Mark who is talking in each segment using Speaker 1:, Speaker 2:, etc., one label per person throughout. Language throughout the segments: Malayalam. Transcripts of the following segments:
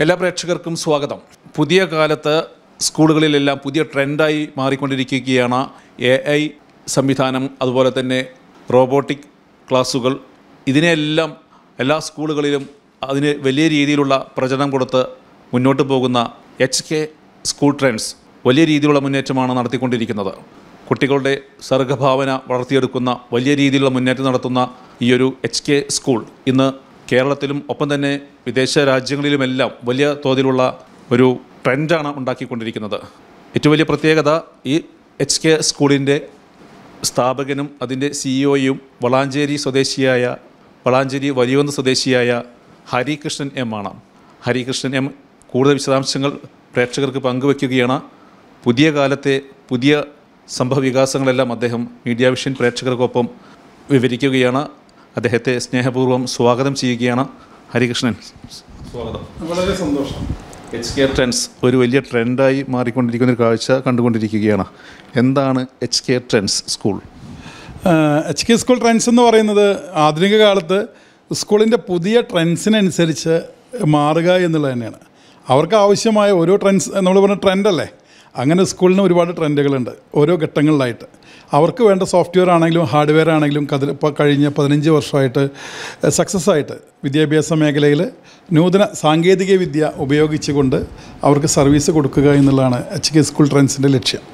Speaker 1: എല്ലാ പ്രേക്ഷകർക്കും സ്വാഗതം. പുതിയ കാലത്ത് സ്കൂളുകളിലെല്ലാം പുതിയ ട്രെൻഡായി മാറിക്കൊണ്ടിരിക്കുകയാണ് AI സംവിധാനം, അതുപോലെ തന്നെ റോബോട്ടിക് ക്ലാസ്സുകൾ. ഇതിനെല്ലാം എല്ലാ സ്കൂളുകളിലും അതിന് വലിയ രീതിയിലുള്ള പ്രചരണം കൊടുത്ത് മുന്നോട്ട് പോകുന്ന HK സ്കൂൾ ട്രെൻഡ്സ് വലിയ രീതിയിലുള്ള മുന്നേറ്റമാണ് നടത്തിക്കൊണ്ടിരിക്കുന്നത്. കുട്ടികളുടെ സർഗ്ഗഭാവന വളർത്തിയെടുക്കുന്ന വലിയ രീതിയിലുള്ള മുന്നേറ്റം നടത്തുന്ന ഈയൊരു HK സ്കൂൾ ഇന്ന് കേരളത്തിലും ഒപ്പം തന്നെ വിദേശ രാജ്യങ്ങളിലുമെല്ലാം വലിയ തോതിലുള്ള ഒരു ട്രെൻഡാണ് ഉണ്ടാക്കിക്കൊണ്ടിരിക്കുന്നത്. ഏറ്റവും വലിയ പ്രത്യേകത ഈ HK സ്കൂളിൻ്റെ സ്ഥാപകനും അതിൻ്റെ CEO-യും വളാഞ്ചേരി വലിയകുന്ന് സ്വദേശിയായ ഹരികൃഷ്ണൻ M ആണ്. ഹരികൃഷ്ണൻ M കൂടുതൽ വിശദാംശങ്ങൾ പ്രേക്ഷകർക്ക് പങ്കുവയ്ക്കുകയാണ്. പുതിയ കാലത്തെ പുതിയ സംഭവവികാസങ്ങളെല്ലാം അദ്ദേഹം മീഡിയ വിഷൻ പ്രേക്ഷകർക്കൊപ്പം വിവരിക്കുകയാണ്. അദ്ദേഹത്തെ സ്നേഹപൂർവ്വം സ്വാഗതം ചെയ്യുകയാണ്. ഹരികൃഷ്ണൻ, സ്വാഗതം.
Speaker 2: വളരെ സന്തോഷം.
Speaker 1: HK ട്രെൻഡ്സ് ഒരു വലിയ ട്രെൻഡായി മാറിക്കൊണ്ടിരിക്കുന്ന ഒരു കാഴ്ച കണ്ടുകൊണ്ടിരിക്കുകയാണ്. എന്താണ് HK trends school?
Speaker 2: HK school trends എന്ന് പറയുന്നത് ആധുനിക കാലത്ത് സ്കൂളിൻ്റെ പുതിയ ട്രെൻഡ്സിനനുസരിച്ച് മാറുക എന്നുള്ളത് തന്നെയാണ്. അവർക്ക് ആവശ്യമായ ഓരോ ട്രെൻഡ്സ്, നമ്മൾ പറഞ്ഞ ട്രെൻഡല്ലേ, അങ്ങനെ സ്കൂളിന് ഒരുപാട് ട്രെൻഡുകളുണ്ട് ഓരോ ഘട്ടങ്ങളിലായിട്ട്. അവർക്ക് വേണ്ട സോഫ്റ്റ്വെയർ ആണെങ്കിലും ഹാർഡ്വെയർ ആണെങ്കിലും ഇപ്പോൾ കഴിഞ്ഞ 15 വർഷമായിട്ട് സക്സസ് ആയിട്ട് വിദ്യാഭ്യാസ മേഖലയിൽ നൂതന സാങ്കേതിക വിദ്യ ഉപയോഗിച്ചുകൊണ്ട് അവർക്ക് സർവീസ് കൊടുക്കുക എന്നുള്ളതാണ് HK സ്കൂൾ ട്രെൻഡ്സിൻ്റെ ലക്ഷ്യം.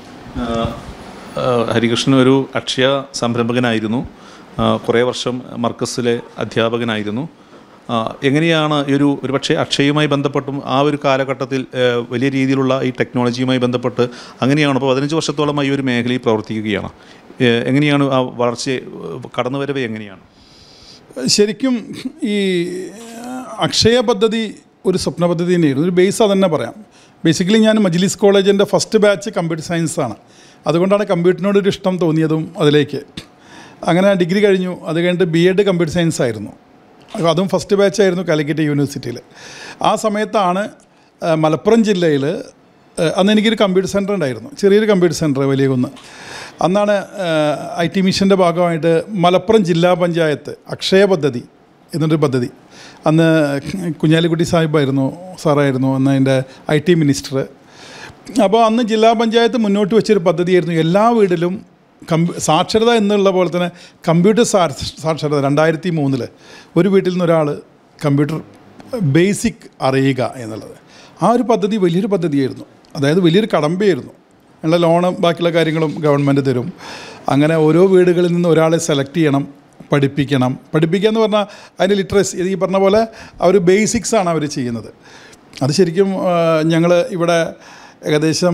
Speaker 1: ഹരികൃഷ്ണൻ ഒരു അക്ഷയ സംരംഭകനായിരുന്നു, കുറേ വർഷം മർക്കസിലെ അധ്യാപകനായിരുന്നു. എങ്ങനെയാണ് ഒരുപക്ഷെ അക്ഷയവുമായി ബന്ധപ്പെട്ടും ആ ഒരു കാലഘട്ടത്തിൽ വലിയ രീതിയിലുള്ള ഈ ടെക്നോളജിയുമായി ബന്ധപ്പെട്ട് അങ്ങനെയാണ് ഇപ്പോൾ 15 വർഷത്തോളമായി ഈ ഒരു മേഖലയിൽ പ്രവർത്തിക്കുകയാണ്. എങ്ങനെയാണ് ആ വളർച്ച കടന്നുവരവ് എങ്ങനെയാണ്?
Speaker 2: ശരിക്കും ഈ അക്ഷയ പദ്ധതി ഒരു സ്വപ്ന പദ്ധതി തന്നെയായിരുന്നു. ഒരു ബേസ് അതന്നെ പറയാം. ബേസിക്കലി ഞാൻ മജ്ലിസ് കോളേജിൻ്റെ ഫസ്റ്റ് ബാച്ച് കമ്പ്യൂട്ടർ സയൻസാണ്. അതുകൊണ്ടാണ് കമ്പ്യൂട്ടറിനോടൊരു ഇഷ്ടം തോന്നിയതും അതിലേക്ക്. അങ്ങനെ ഡിഗ്രി കഴിഞ്ഞു. അത് കഴിഞ്ഞിട്ട് BEd കമ്പ്യൂട്ടർ സയൻസ് ആയിരുന്നു. അതും ഫസ്റ്റ് ബാച്ചായിരുന്നു കാലിക്കറ്റ് യൂണിവേഴ്സിറ്റിയിൽ. ആ സമയത്താണ് മലപ്പുറം ജില്ലയിൽ അന്ന് എനിക്കൊരു കമ്പ്യൂട്ടർ സെൻറ്റർ ഉണ്ടായിരുന്നു, ചെറിയൊരു കമ്പ്യൂട്ടർ സെൻറ്റർ വലിയകുന്ന്. അന്നാണ് IT മിഷൻ്റെ ഭാഗമായിട്ട് മലപ്പുറം ജില്ലാ പഞ്ചായത്ത് അക്ഷയ പദ്ധതി എന്നൊരു പദ്ധതി, അന്ന് കുഞ്ഞാലിക്കുട്ടി സാറായിരുന്നു അന്ന് അതിൻ്റെ IT മിനിസ്റ്റർ. അപ്പോൾ അന്ന് ജില്ലാ പഞ്ചായത്ത് മുന്നോട്ട് വെച്ചൊരു പദ്ധതിയായിരുന്നു എല്ലാ വീട്ടിലും സാക്ഷരത എന്നുള്ള പോലെ തന്നെ കമ്പ്യൂട്ടർ സാക്ഷരത. 2003 ഒരു വീട്ടിൽ നിന്ന് ഒരാൾ കമ്പ്യൂട്ടർ ബേസിക് അറിയുക എന്നുള്ളത്. ആ ഒരു പദ്ധതി വലിയൊരു പദ്ധതിയായിരുന്നു. അതായത് വലിയൊരു കടമ്പയായിരുന്നു. ഉള്ള ലോണും ബാക്കിയുള്ള കാര്യങ്ങളും ഗവൺമെൻറ് തരും. അങ്ങനെ ഓരോ വീടുകളിൽ നിന്ന് ഒരാളെ സെലക്ട് ചെയ്യണം, പഠിപ്പിക്കുക എന്ന് പറഞ്ഞാൽ അതിൻ്റെ ലിറ്ററസി, ഈ പറഞ്ഞ പോലെ അവർ ബേസിക്സാണ് അവർ ചെയ്യുന്നത്. അത് ശരിക്കും ഞങ്ങൾ ഇവിടെ ഏകദേശം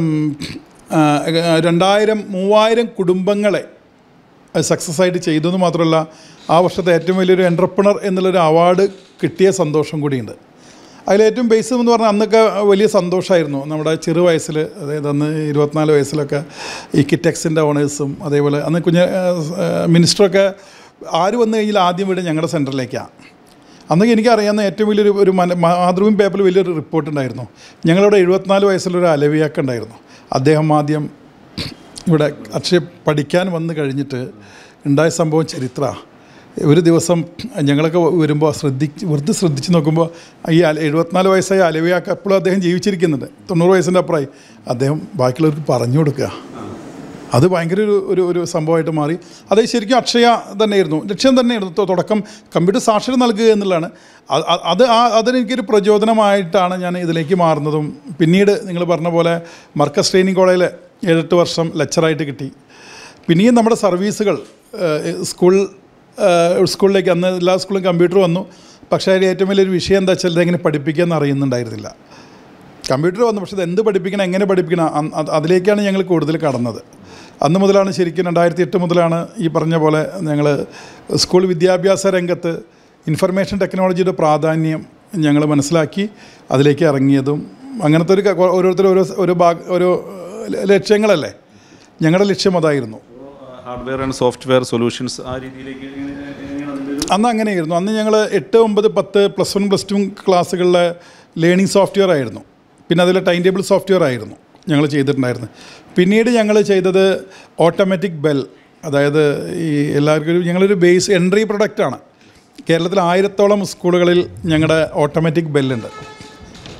Speaker 2: 2000-3000 കുടുംബങ്ങളെ സക്സസ് ആയിട്ട് ചെയ്തു എന്ന് മാത്രമല്ല, ആ വർഷത്തെ ഏറ്റവും വലിയൊരു എൻ്റർപ്രണർ എന്നുള്ളൊരു അവാർഡ് കിട്ടിയ സന്തോഷം കൂടിയുണ്ട്. അതിലേറ്റവും ബേസ് എന്ന് പറഞ്ഞാൽ അന്നൊക്കെ വലിയ സന്തോഷമായിരുന്നു. നമ്മുടെ ചെറുവയസ്സിൽ, അതായത് അന്ന് 24 വയസ്സിലൊക്കെ ഈ കിറ്റെക്സിൻ്റെ ഓണേഴ്സും അതേപോലെ അന്ന് മിനിസ്റ്ററൊക്കെ ആര് വന്നു കഴിഞ്ഞാൽ ആദ്യം വീട് ഞങ്ങളുടെ സെൻറ്ററിലേക്കാണ്. അന്നൊക്കെ എനിക്കറിയാവുന്ന ഏറ്റവും വലിയൊരു മാതൃഭൂമി പേപ്പറിൽ വലിയൊരു റിപ്പോർട്ടുണ്ടായിരുന്നു. ഞങ്ങളിവിടെ 74 വയസ്സുള്ളൊരു അലവിയാക്ക ഉണ്ടായിരുന്നു. അദ്ദേഹം ആദ്യം ഇവിടെ അക്ഷയ പഠിക്കാൻ വന്ന് കഴിഞ്ഞിട്ട് ഉണ്ടായ സംഭവം ചരിത്രമാണ്. ഒരു ദിവസം ഞങ്ങളൊക്കെ വരുമ്പോൾ വെറുതെ ശ്രദ്ധിച്ച് നോക്കുമ്പോൾ ഈ 74 വയസ്സായ അലവിയാക്ക എപ്പോഴും അദ്ദേഹം ജീവിച്ചിരിക്കുന്നുണ്ട്. 90 വയസ്സിൻ്റെ അപ്പുറമായി. അദ്ദേഹം ബാക്കിയുള്ളവർക്ക് പറഞ്ഞു കൊടുക്കുക. അത് ഭയങ്കര ഒരു സംഭവമായിട്ട് മാറി. അത് ശരിക്കും അക്ഷയ തന്നെയായിരുന്നു, ലക്ഷ്യം തന്നെയായിരുന്നു. തുടക്കം കമ്പ്യൂട്ടർ സാക്ഷരത നൽകുക എന്നുള്ളതാണ്. അതെനിക്കൊരു പ്രചോദനമായിട്ടാണ് ഞാൻ ഇതിലേക്ക് മാറുന്നതും. പിന്നീട് നിങ്ങൾ പറഞ്ഞ പോലെ മർക്കസ് ട്രെയിനിങ് കോളേജിൽ 7-8 വർഷം ലെക്ചറായിട്ട് കിട്ടി. പിന്നെയും നമ്മുടെ സർവീസുകൾ സ്കൂളിലേക്ക് അന്ന് എല്ലാ സ്കൂളിലും കമ്പ്യൂട്ടർ വന്നു. പക്ഷേ അതിൽ ഏറ്റവും വലിയൊരു വിഷയം എന്താ വെച്ചാൽ ഇതെങ്ങനെ പഠിപ്പിക്കാമെന്ന് അറിയുന്നുണ്ടായിരുന്നില്ല. കമ്പ്യൂട്ടർ വന്നു, പക്ഷേ ഇത് എന്ത് പഠിപ്പിക്കണം, എങ്ങനെ പഠിപ്പിക്കണം, അതിലേക്കാണ് ഞങ്ങൾ കൂടുതൽ കടന്നത്. അന്ന് മുതലാണ് ശരിക്കും 2008 മുതലാണ് ഈ പറഞ്ഞ പോലെ ഞങ്ങൾ സ്കൂൾ വിദ്യാഭ്യാസ രംഗത്ത് ഇൻഫർമേഷൻ ടെക്നോളജിയുടെ പ്രാധാന്യം ഞങ്ങൾ മനസ്സിലാക്കി അതിലേക്ക് ഇറങ്ങിയതും. അങ്ങനത്തെ ഓരോരുത്തർ ഓരോ ലക്ഷ്യങ്ങളല്ലേ, ഞങ്ങളുടെ ലക്ഷ്യം അതായിരുന്നു.
Speaker 1: ഹാർഡ്വെയർ ആൻഡ് സോഫ്റ്റ്വെയർ സൊല്യൂഷൻസ് ആ രീതിയിലേക്ക്
Speaker 2: അന്ന് അങ്ങനെയായിരുന്നു. അന്ന് ഞങ്ങൾ 8, 9, 10 +1, +2 ക്ലാസ്സുകളിലെ ലേണിംഗ് സോഫ്റ്റ്വെയർ ആയിരുന്നു. പിന്നെ അതിൽ ടൈം ടേബിൾ സോഫ്റ്റ്വെയർ ആയിരുന്നു ഞങ്ങൾ ചെയ്തിട്ടുണ്ടായിരുന്നു. പിന്നീട് ഞങ്ങൾ ചെയ്തത് ഓട്ടോമാറ്റിക് ബെൽ, അതായത് ഈ എല്ലാവർക്കും ഞങ്ങളൊരു ബേസ് എൻട്രി പ്രൊഡക്റ്റാണ്. കേരളത്തിൽ 1000-ഓളം സ്കൂളുകളിൽ ഞങ്ങളുടെ ഓട്ടോമാറ്റിക് ബെല്ലുണ്ട്.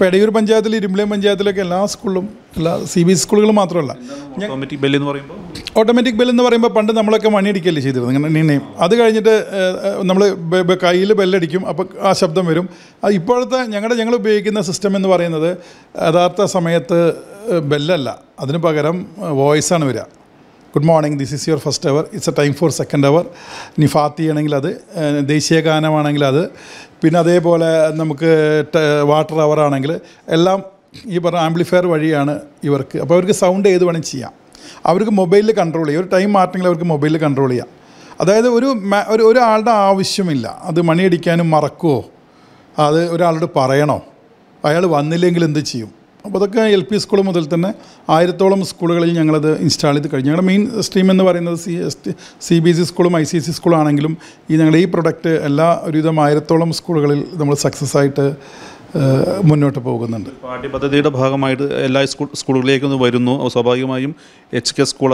Speaker 2: ഇപ്പോൾ എടയൂർ പഞ്ചായത്തിൽ ഇരുമ്പിളിയം പഞ്ചായത്തിലൊക്കെ എല്ലാ സ്കൂളിലും എല്ലാ CBSE സ്കൂളുകളും മാത്രമല്ല
Speaker 1: ഓട്ടോമാറ്റിക് ബെൽ എന്ന് പറയുമ്പോൾ
Speaker 2: ഓട്ടോമാറ്റിക് ബെൽ എന്ന് പറയുമ്പോൾ പണ്ട് നമ്മളൊക്കെ മണിയടിക്കല്ലേ ചെയ്തിരുന്നത് ഇങ്ങനെ നീനെയും അത് കഴിഞ്ഞിട്ട് നമ്മൾ കയ്യിൽ ബെല്ലടിക്കും അപ്പോൾ ആ ശബ്ദം വരും. ഇപ്പോഴത്തെ ഞങ്ങൾ ഉപയോഗിക്കുന്ന സിസ്റ്റം എന്ന് പറയുന്നത് യഥാർത്ഥ സമയത്ത് ബെല്ലല്ല, അതിന് പകരം വോയിസാണ് വരിക. Good morning, this is your first hour, it's a time for second hour. ഇനി ഫാത്തി ആണെങ്കിൽ അത്, ദേശീയ ഗാനമാണെങ്കിൽ അത്, പിന്നെ അതേപോലെ നമുക്ക് വാട്ടർ അവർ ആണെങ്കിൽ എല്ലാം ഈ പറഞ്ഞ ആംപ്ലിഫയർ വഴിയാണ് ഇവർക്ക്. അപ്പോൾ അവർക്ക് സൗണ്ട് ഏത് വേണമെങ്കിൽ ചെയ്യാം. അവർക്ക് മൊബൈലിൽ കൺട്രോൾ ചെയ്യാം. ഒരു ടൈം മാറ്റണമെങ്കിൽ അവർക്ക് മൊബൈലിൽ കൺട്രോൾ ചെയ്യാം. അതായത് ഒരാളുടെ ആവശ്യമില്ല. അത് മണിയടിക്കാനും മറക്കുമോ, അത് ഒരാളോട് പറയണോ, അയാൾ വന്നില്ലെങ്കിൽ എന്ത് ചെയ്യും. അപ്പോൾ അതൊക്കെ LP സ്കൂൾ മുതൽ തന്നെ 1000-ഓളം സ്കൂളുകളിൽ ഞങ്ങളത് ഇൻസ്റ്റാൾ ചെയ്ത് കഴിഞ്ഞു. ഞങ്ങളുടെ മെയിൻ സ്ട്രീം എന്ന് പറയുന്നത് CBSE സ്കൂളും ICSE സ്കൂളും ആണെങ്കിലും ഞങ്ങളുടെ ഈ പ്രൊഡക്റ്റ് ഒരുവിധം 1000-ഓളം സ്കൂളുകളിൽ നമ്മൾ സക്സസ് ആയിട്ട് മുന്നോട്ട് പോകുന്നുണ്ട്.
Speaker 1: പാഠ്യപദ്ധതിയുടെ ഭാഗമായിട്ട് എല്ലാ സ്കൂളുകളിലേക്കും വരുന്നു. സ്വാഭാവികമായും HK സ്കൂൾ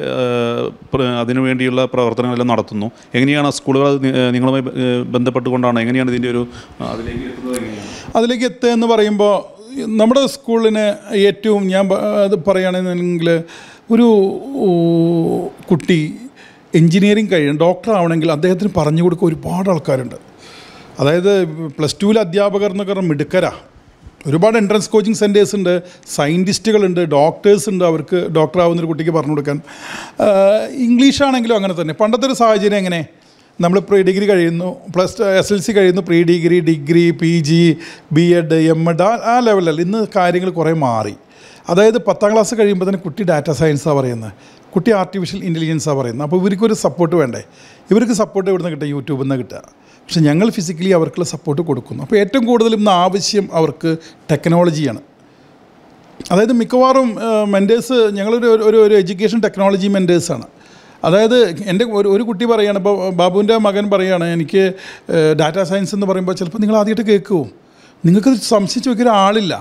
Speaker 1: അതിനു വേണ്ടിയുള്ള പ്രവർത്തനങ്ങളെല്ലാം നടത്തുന്നു. എങ്ങനെയാണ് സ്കൂളുകൾ നിങ്ങളുമായി ബന്ധപ്പെട്ടുകൊണ്ടാണ് എങ്ങനെയാണ് ഇതിൻ്റെ ഒരു
Speaker 2: അതിലേക്ക് എത്തുക എന്ന് പറയുമ്പോൾ നമ്മുടെ സ്കൂളിന് ഏറ്റവും ഞാൻ അത് പറയുകയാണെന്നുണ്ടെങ്കിൽ ഒരു കുട്ടി എൻജിനീയറിങ് കഴിയണം, ഡോക്ടർ ആവണമെങ്കിൽ അദ്ദേഹത്തിന് പറഞ്ഞു കൊടുക്കുക ഒരുപാട് ആൾക്കാരുണ്ട്. അതായത് +2 അധ്യാപകർ എന്നൊക്കെ പറഞ്ഞാൽ മിടുക്കരാ. ഒരുപാട് എൻട്രൻസ് കോച്ചിങ് സെൻറ്റേഴ്സ് ഉണ്ട്, സയൻറ്റിസ്റ്റുകളുണ്ട്, ഡോക്ടേഴ്സ് ഉണ്ട്. അവർക്ക് ഡോക്ടറാവുന്നൊരു കുട്ടിക്ക് പറഞ്ഞു കൊടുക്കാൻ. ഇംഗ്ലീഷാണെങ്കിലും അങ്ങനെ തന്നെ. പണ്ടത്തെ ഒരു സാഹചര്യം എങ്ങനെ, നമ്മൾ പ്രീ ഡിഗ്രി കഴിയുന്നു, SLC കഴിയുന്നു, pre degree, degree, PG, B.Ed, M.Ed ആ ലെവലല്ല. ഇന്ന് കാര്യങ്ങൾ കുറേ മാറി. അതായത് 10ാം ക്ലാസ് കഴിയുമ്പോൾ തന്നെ കുട്ടി ഡാറ്റ സയൻസാണ് പറയുന്നത്, കുട്ടി ആർട്ടിഫിഷ്യൽ ഇൻ്റലിജൻസാണ് പറയുന്നത്. അപ്പോൾ ഇവർക്കൊരു സപ്പോർട്ട് വേണ്ടേ. ഇവർക്ക് സപ്പോർട്ട് എവിടെ നിന്ന് കിട്ടുക, യൂട്യൂബിൽ നിന്ന് കിട്ടുക. പക്ഷെ ഞങ്ങൾ ഫിസിക്കലി അവർക്കുള്ള സപ്പോർട്ട് കൊടുക്കുന്നു. അപ്പോൾ ഏറ്റവും കൂടുതൽ ഇന്ന് ആവശ്യം അവർക്ക് ടെക്നോളജിയാണ്. അതായത് മിക്കവാറും മെൻറ്റേഴ്സ് ഞങ്ങളൊരു എഡ്യൂക്കേഷൻ ടെക്നോളജി മെൻറ്റേഴ്സാണ്. അതായത് എൻ്റെ ഒരു കുട്ടി പറയുകയാണ്, ഇപ്പോൾ ബാബുവിൻ്റെ മകൻ പറയുകയാണ്, എനിക്ക് ഡാറ്റാ സയൻസ് എന്ന് പറയുമ്പോൾ ചിലപ്പോൾ നിങ്ങൾ ആദ്യമായിട്ട് കേൾക്കുമോ, നിങ്ങൾക്കത് സംശയിച്ച് വയ്ക്കുന്ന ആളില്ല.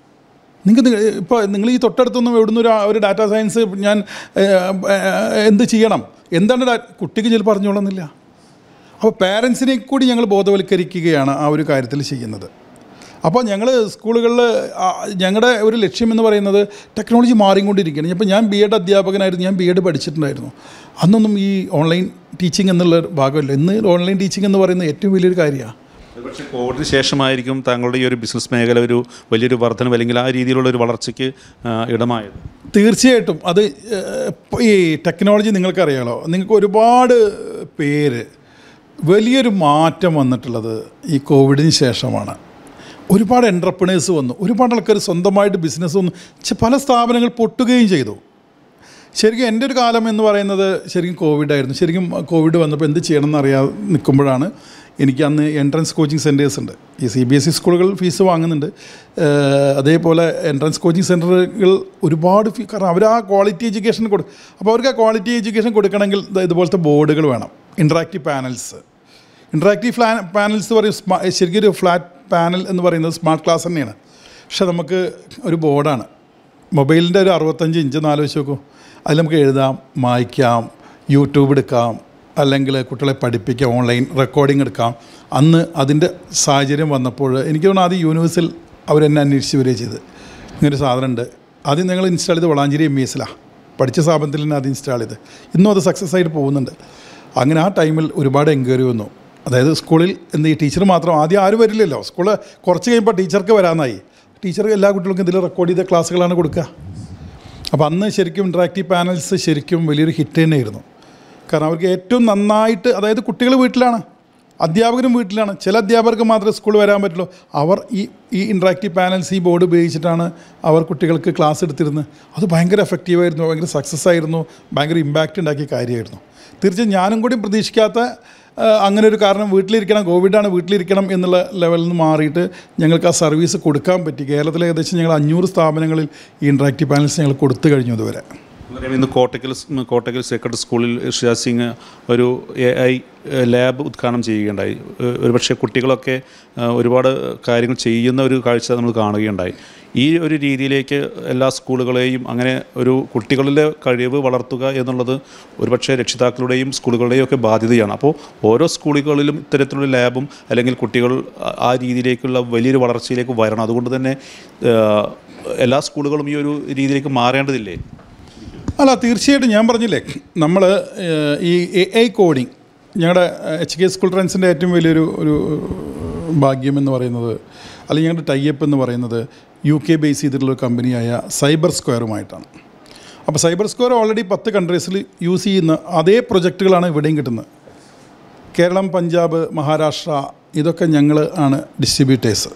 Speaker 2: ഇപ്പോൾ നിങ്ങൾ ഈ തൊട്ടടുത്തൊന്നും എവിടുന്ന് ഒരു ഡാറ്റാ സയൻസ് ഞാൻ എന്ത് ചെയ്യണം, എന്താണ് കുട്ടിക്ക് ചിലപ്പോൾ അറിഞ്ഞോളുന്നില്ല. അപ്പോൾ പാരൻസിനെ കൂടി ഞങ്ങൾ ബോധവൽക്കരിക്കുകയാണ് ആ ഒരു കാര്യത്തിൽ ചെയ്യുന്നത്. അപ്പോൾ ഞങ്ങൾ സ്കൂളുകളിൽ ഞങ്ങളുടെ ഒരു ലക്ഷ്യം എന്ന് പറയുന്നത് ടെക്നോളജി മാറിക്കൊണ്ടിരിക്കുകയാണ്. ഇപ്പോൾ ഞാൻ B.Ed അധ്യാപകനായിരുന്നു, ഞാൻ B.Ed പഠിച്ചിട്ടുണ്ടായിരുന്നു. അന്നൊന്നും ഈ ഓൺലൈൻ ടീച്ചിങ് എന്നുള്ള ഭാഗമല്ല. ഇന്ന് ഓൺലൈൻ ടീച്ചിങ് എന്ന് പറയുന്നത് ഏറ്റവും വലിയൊരു കാര്യമാണ്.
Speaker 1: പക്ഷേ കോവിഡിന് ശേഷമായിരിക്കും താങ്കളുടെ ഈ ഒരു ബിസിനസ് മേഖല ഒരു വലിയൊരു വർധനം അല്ലെങ്കിൽ ആ രീതിയിലുള്ള ഒരു വളർച്ചയ്ക്ക് ഇടമായത്.
Speaker 2: തീർച്ചയായിട്ടും അത് ഈ ടെക്നോളജി നിങ്ങൾക്കറിയാലോ, നിങ്ങൾക്ക് ഒരുപാട് പേര് വലിയൊരു മാറ്റം വന്നിട്ടുള്ളത് ഈ കോവിഡിന് ശേഷമാണ്. ഒരുപാട് എൻ്റർപ്രണേഴ്സ് വന്നു, ഒരുപാട് ആൾക്കാർ സ്വന്തമായിട്ട് ബിസിനസ് വന്നു, പല സ്ഥാപനങ്ങൾ പൊട്ടുകയും ചെയ്തു. ശരിക്കും എൻ്റെ ഒരു കാലം എന്ന് പറയുന്നത് ശരിക്കും കോവിഡായിരുന്നു. ശരിക്കും കോവിഡ് വന്നപ്പോൾ എന്ത് ചെയ്യണമെന്ന് അറിയാതെ നിൽക്കുമ്പോഴാണ് എനിക്ക് അന്ന് എൻട്രൻസ് കോച്ചിങ് സെൻറ്റേഴ്സ് ഉണ്ട്. ഈ CBSE സ്കൂളുകൾ ഫീസ് വാങ്ങുന്നുണ്ട്, അതേപോലെ എൻട്രൻസ് കോച്ചിങ് സെൻറ്ററുകൾ ഒരുപാട് കാരണം അവർ ആ ക്വാളിറ്റി എഡ്യൂക്കേഷൻ അപ്പോൾ അവർക്ക് ആ ക്വാളിറ്റി എഡ്യൂക്കേഷൻ കൊടുക്കണമെങ്കിൽ ഇതുപോലത്തെ ബോർഡുകൾ വേണം. ഇൻട്രാക്റ്റീവ് പാനൽസ് പറയും. ശരിക്കും ഒരു ഫ്ലാറ്റ് പാനൽ എന്ന് പറയുന്നത് സ്മാർട്ട് ക്ലാസ് തന്നെയാണ്. പക്ഷെ നമുക്ക് ഒരു ബോർഡാണ്, മൊബൈലിൻ്റെ ഒരു 65 ഇഞ്ച് ആലോചിച്ച് നോക്കൂ. അതിൽ നമുക്ക് എഴുതാം, മായ്ക്കാം, യൂട്യൂബ് എടുക്കാം, അല്ലെങ്കിൽ കുട്ടികളെ പഠിപ്പിക്കാം, ഓൺലൈൻ റെക്കോർഡിംഗ് എടുക്കാം. അന്ന് അതിൻ്റെ സാഹചര്യം വന്നപ്പോൾ എനിക്ക് തോന്നുന്നു ആദ്യം യൂണിവേഴ്സിൽ അവരെന്നെ അന്വേഷിച്ച് വരികയും ചെയ്ത് ഇങ്ങനൊരു സാധനമുണ്ട്. ആദ്യം ഞങ്ങൾ ഇൻസ്റ്റാൾ ചെയ്ത് വളാഞ്ചേരി MESലാണ് പഠിച്ച സ്ഥാപനത്തിൽ തന്നെ അത് ഇൻസ്റ്റാൾ ചെയ്ത് ഇന്നും അത് സക്സസ് ആയിട്ട് പോകുന്നുണ്ട്. അങ്ങനെ ആ ടൈമിൽ ഒരുപാട് എൻക്വയറി വന്നു. അതായത് സ്കൂളിൽ ഈ ടീച്ചർ മാത്രം ആദ്യം ആരും വരില്ലല്ലോ, സ്കൂളിൽ കുറച്ച് കഴിയുമ്പോൾ ടീച്ചർക്ക് വരാനായി. ടീച്ചർ എല്ലാ കുട്ടികൾക്കും ഇതിൽ റെക്കോർഡ് ചെയ്ത ക്ലാസ്സുകളാണ് കൊടുക്കുക. അപ്പോൾ അന്ന് ശരിക്കും ഇൻട്രാക്റ്റീവ് പാനൽസ് ശരിക്കും വലിയൊരു ഹിറ്റ് തന്നെയായിരുന്നു. കാരണം അവർക്ക് ഏറ്റവും നന്നായിട്ട്, അതായത് കുട്ടികൾ വീട്ടിലാണ്, അധ്യാപകരും വീട്ടിലാണ്. ചില അധ്യാപകർക്ക് മാത്രമേ സ്കൂളിൽ വരാൻ പറ്റുള്ളൂ. അവർ ഈ ഇൻട്രാക്റ്റീവ് പാനൽസ്, ഈ ബോർഡ് ഉപയോഗിച്ചിട്ടാണ് അവർ കുട്ടികൾക്ക് ക്ലാസ് എടുത്തിരുന്നത്. അത് ഭയങ്കര എഫക്റ്റീവായിരുന്നു, ഭയങ്കര സക്സസ് ആയിരുന്നു, ഭയങ്കര ഇമ്പാക്റ്റ് ഉണ്ടാക്കിയ കാര്യമായിരുന്നു. തീർച്ചയായും ഞാനും കൂടി പ്രതീക്ഷിക്കാത്ത അങ്ങനെ ഒരു കാരണം, വീട്ടിലിരിക്കണം, കോവിഡാണ് വീട്ടിലിരിക്കണം എന്നുള്ള ലെവലിൽ നിന്ന് മാറിയിട്ട് ഞങ്ങൾക്ക് ആ സർവീസ് കൊടുക്കാൻ പറ്റി. കേരളത്തിലെ ഏകദേശം ഞങ്ങൾ 500 സ്ഥാപനങ്ങളിൽ ഈ ഇൻട്രാക്റ്റീവ് പാനൽസ് ഞങ്ങൾ കൊടുത്തു കഴിഞ്ഞു ഇതുവരെ.
Speaker 1: ഇന്ന് കോട്ടക്കൽ സെക്രട്ടറി സ്കൂളിൽ ഷിയാസ് സിംഗ് ഒരു AI ലാബ് ഉദ്ഘാടനം ചെയ്യുകയുണ്ടായി. ഒരുപക്ഷെ കുട്ടികളൊക്കെ ഒരുപാട് കാര്യങ്ങൾ ചെയ്യുന്ന ഒരു കാഴ്ച നമ്മൾ കാണുകയുണ്ടായി. ഈ ഒരു രീതിയിലേക്ക് എല്ലാ സ്കൂളുകളെയും അങ്ങനെ ഒരു കുട്ടികളിലെ കഴിവ് വളർത്തുക എന്നുള്ളത് ഒരുപക്ഷെ രക്ഷിതാക്കളുടെയും സ്കൂളുകളുടെയും ഒക്കെ ബാധ്യതയാണ്. അപ്പോൾ ഓരോ സ്കൂളുകളിലും ഇത്തരത്തിലുള്ള ലാബും അല്ലെങ്കിൽ കുട്ടികൾ ആ രീതിയിലേക്കുള്ള വലിയൊരു വളർച്ചയിലേക്ക് വരണം. അതുകൊണ്ട് തന്നെ എല്ലാ സ്കൂളുകളും ഈ ഒരു രീതിയിലേക്ക് മാറേണ്ടതില്ലേ?
Speaker 2: അല്ല, തീർച്ചയായിട്ടും ഞാൻ പറഞ്ഞില്ലേ, നമ്മൾ ഈ AI കോഡിങ് ഞങ്ങളുടെ HK സ്കൂൾ ട്രെൻഡ്സിൻ്റെ ഏറ്റവും വലിയൊരു ഭാഗ്യം എന്ന് പറയുന്നത്, അല്ലെങ്കിൽ ഞങ്ങളുടെ ടൈപ്പ് എന്ന് പറയുന്നത് UK ബേസ് ചെയ്തിട്ടുള്ളൊരു കമ്പനിയായ സൈബർ സ്ക്വയറുമായിട്ടാണ്. അപ്പോൾ സൈബർ സ്ക്വയർ ഓൾറെഡി 10 കൺട്രീസിൽ യൂസ് ചെയ്യുന്ന അതേ പ്രൊജക്റ്റുകളാണ് ഇവിടെയും കിട്ടുന്നത്. കേരളം, പഞ്ചാബ്, മഹാരാഷ്ട്ര ഇതൊക്കെ ഞങ്ങൾ ആണ് ഡിസ്ട്രിബ്യൂട്ടേഴ്സ്.